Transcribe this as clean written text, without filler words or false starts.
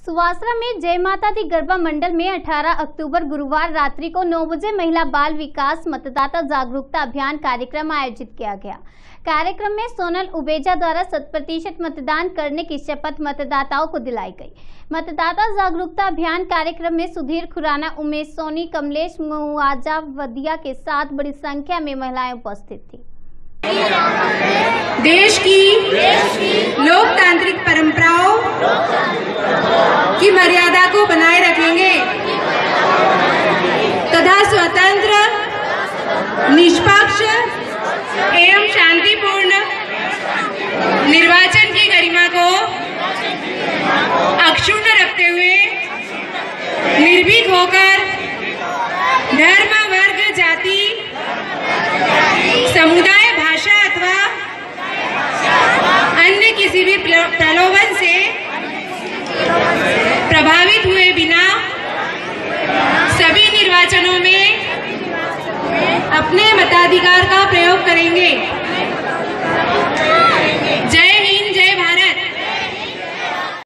सुवासरा में जय माता दी गरबा मंडल में 18 अक्टूबर गुरुवार रात्रि को 9 बजे महिला बाल विकास मतदाता जागरूकता अभियान कार्यक्रम आयोजित किया गया। कार्यक्रम में सोनल उबेजा द्वारा 100% मतदान करने की शपथ मतदाताओं को दिलाई गई। मतदाता जागरूकता अभियान कार्यक्रम में सुधीर खुराना, उमेश सोनी, कमलेश मुआजा वदिया के साथ बड़ी संख्या में महिलाएं उपस्थित थी। देश की लोकतांत्रिक परंपराओं की मर्यादा को बनाए रखेंगे तथा स्वतंत्र, निष्पक्ष एवं शांतिपूर्ण निर्वाचन की गरिमा को अक्षुण्ण रखते हुए निर्भीक होकर धर्म, वर्ग, जाति, समुदाय, भाषा अथवा अन्य किसी भी प्रलोभन से प्रभावित हुए बिना सभी निर्वाचनों में अपने मताधिकार का प्रयोग करेंगे।